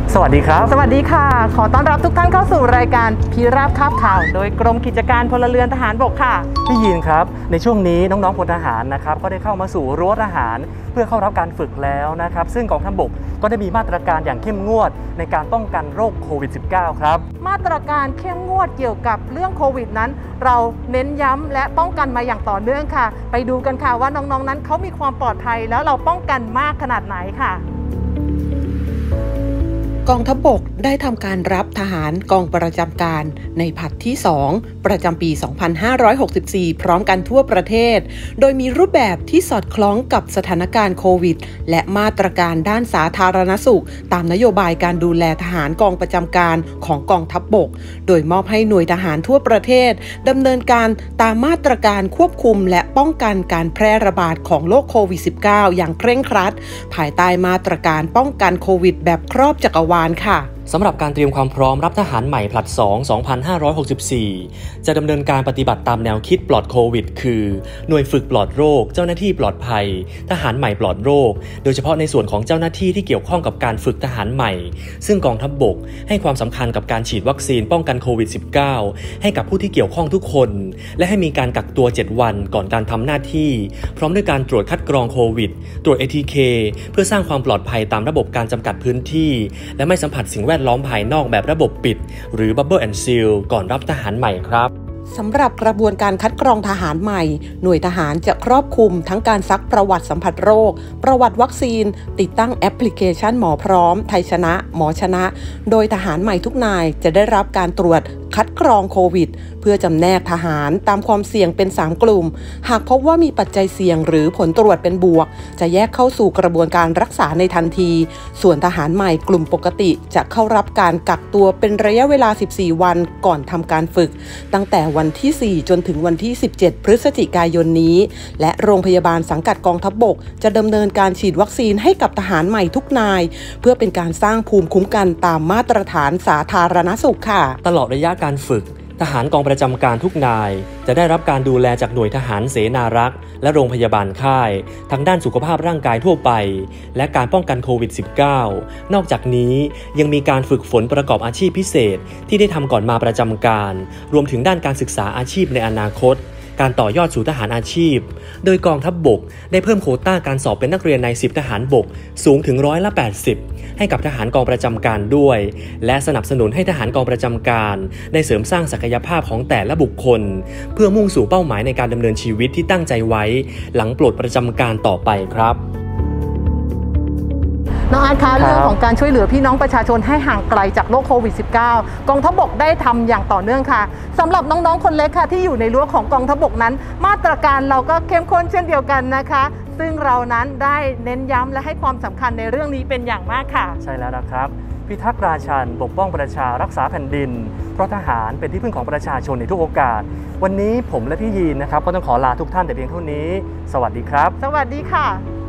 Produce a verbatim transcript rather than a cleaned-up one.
สวัสดีครับสวัสดีค่ะขอต้อนรับทุกท่านเข้าสู่รายการพิราบคาบข่าวโดยกรมกิจการพลเรือนทหารบกค่ะพี่ยินครับในช่วงนี้น้องๆพลทหารนะครับก็ได้เข้ามาสู่รั้วทหารเพื่อเข้ารับการฝึกแล้วนะครับซึ่งกองทัพบกก็ได้มีมาตรการอย่างเข้มงวดในการป้องกันโรคโควิด สิบเก้า ครับมาตรการเข้มงวดเกี่ยวกับเรื่องโควิดนั้นเราเน้นย้ำและป้องกันมาอย่างต่อเนื่องค่ะไปดูกันค่ะว่าน้องๆนั้นเขามีความปลอดภัยแล้วเราป้องกันมากขนาดไหนค่ะกองทัพบกได้ทำการรับทหารกองประจำการในผลัดที่สองประจำปี สองพันห้าร้อยหกสิบสี่ พร้อมกันทั่วประเทศโดยมีรูปแบบที่สอดคล้องกับสถานการณ์โควิดและมาตรการด้านสาธารณสุขตามนโยบายการดูแลทหารกองประจำการของกองทัพบกโดยมอบให้หน่วยทหารทั่วประเทศดำเนินการตามมาตรการควบคุมและป้องกันการแพร่ระบาดของโรคโควิด สิบเก้า อย่างเคร่งครัดภายใต้มาตรการป้องกันโควิดแบบครอบจักรวาลค่ะสำหรับการเตรียมความพร้อมรับทหารใหม่ผลัดสอง สองพันห้าร้อยหกสิบสี่ จะดำเนินการปฏิบัติตามแนวคิดปลอดโควิดคือหน่วยฝึกปลอดโรคเจ้าหน้าที่ปลอดภัยทหารใหม่ปลอดโรคโดยเฉพาะในส่วนของเจ้าหน้าที่ที่เกี่ยวข้องกับการฝึกทหารใหม่ซึ่งกองทัพบกให้ความสำคัญกับการฉีดวัคซีนป้องกันโควิด สิบเก้า ให้กับผู้ที่เกี่ยวข้องทุกคนและให้มีการกักตัวเจ็ดวันก่อนการทำหน้าที่พร้อมด้วยการตรวจคัดกรองโควิดตรวจ เอ ที เค เพื่อสร้างความปลอดภัยตามระบบการจำกัดพื้นที่และไม่สัมผัสสิ่งแวดล้อมภายนอกแบบระบบปิดหรือ Bubble and Seal ก่อนรับทหารใหม่ครับสำหรับกระบวนการคัดกรองทหารใหม่หน่วยทหารจะครอบคลุมทั้งการซักประวัติสัมผัสโรคประวัติวัคซีนติดตั้งแอปพลิเคชันหมอพร้อมไทยชนะหมอชนะโดยทหารใหม่ทุกนายจะได้รับการตรวจคัดกรองโควิดเพื่อจำแนกทหารตามความเสี่ยงเป็นสามกลุ่มหากพบว่ามีปัจจัยเสี่ยงหรือผลตรวจเป็นบวกจะแยกเข้าสู่กระบวนการรักษาในทันทีส่วนทหารใหม่กลุ่มปกติจะเข้ารับการกักตัวเป็นระยะเวลาสิบสี่วันก่อนทำการฝึกตั้งแต่วันที่สี่จนถึงวันที่สิบเจ็ดพฤศจิกายนนี้และโรงพยาบาลสังกัดกองทัพบกจะดำเนินการฉีดวัคซีนให้กับทหารใหม่ทุกนายเพื่อเป็นการสร้างภูมิคุ้มกันตามมาตรฐานสาธารณสุขค่ะตลอดระยะการฝึกทหารกองประจำการทุกนายจะได้รับการดูแลจากหน่วยทหารเสนารักษ์และโรงพยาบาลค่ายทั้งด้านสุขภาพร่างกายทั่วไปและการป้องกันโควิด สิบเก้า นอกจากนี้ยังมีการฝึกฝนประกอบอาชีพพิเศษที่ได้ทำก่อนมาประจำการรวมถึงด้านการศึกษาอาชีพในอนาคตการต่อยอดสู่ทหารอาชีพโดยกองทัพบกได้เพิ่มโควต้าการสอบเป็นนักเรียนในสิบทหารบกสูงถึงร้อยละแปดสิบให้กับทหารกองประจำการด้วยและสนับสนุนให้ทหารกองประจำการได้เสริมสร้างศักยภาพของแต่ละบุคคลเพื่อมุ่งสู่เป้าหมายในการดำเนินชีวิตที่ตั้งใจไว้หลังปลดประจำการต่อไปครับน้องอาร์ตคะเรื่องของการช่วยเหลือพี่น้องประชาชนให้ห่างไกลจากโรคโควิด สิบเก้า กองทัพบกได้ทำอย่างต่อเนื่องค่ะสำหรับน้องๆคนเล็กค่ะที่อยู่ในรั้วของกองทัพบกนั้นมาตรการเราก็เข้มข้นเช่นเดียวกันนะคะซึ่งเรานั้นได้เน้นย้ำและให้ความสำคัญในเรื่องนี้เป็นอย่างมากค่ะใช่แล้วนะครับพิทักษ์ราชันปกป้องประชารักษาแผ่นดินเพราะทหารเป็นที่พึ่งของประชาชนในทุกโอกาสวันนี้ผมและพี่ยีนนะครับก็ต้องขอลาทุกท่านแต่เพียงเท่านี้สวัสดีครับสวัสดีค่ะ